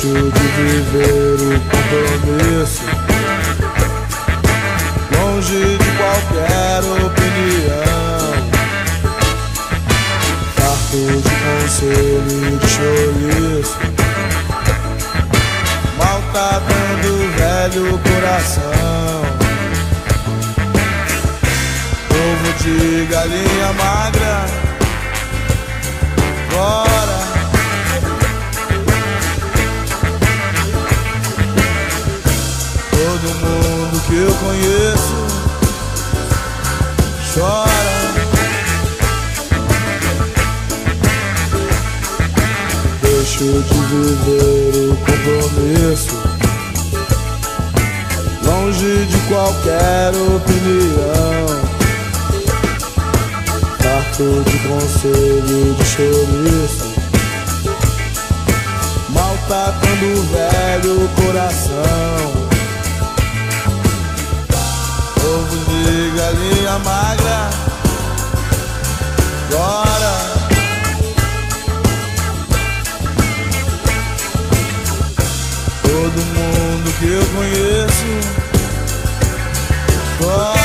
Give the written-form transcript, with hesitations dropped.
Deixo de viver o compromisso, longe de qualquer opinião. Farto de conselho e de chouriço, maltratando o velho coração. Ovo de galinha magra, fora. Todo mundo que eu conheço chora. Deixo de viver o compromisso, longe de qualquer opinião. Farto de conselho e de chouriço, maltratando o velho coração. Ovo de galinha magra, agora. Todo mundo que eu conheço chora.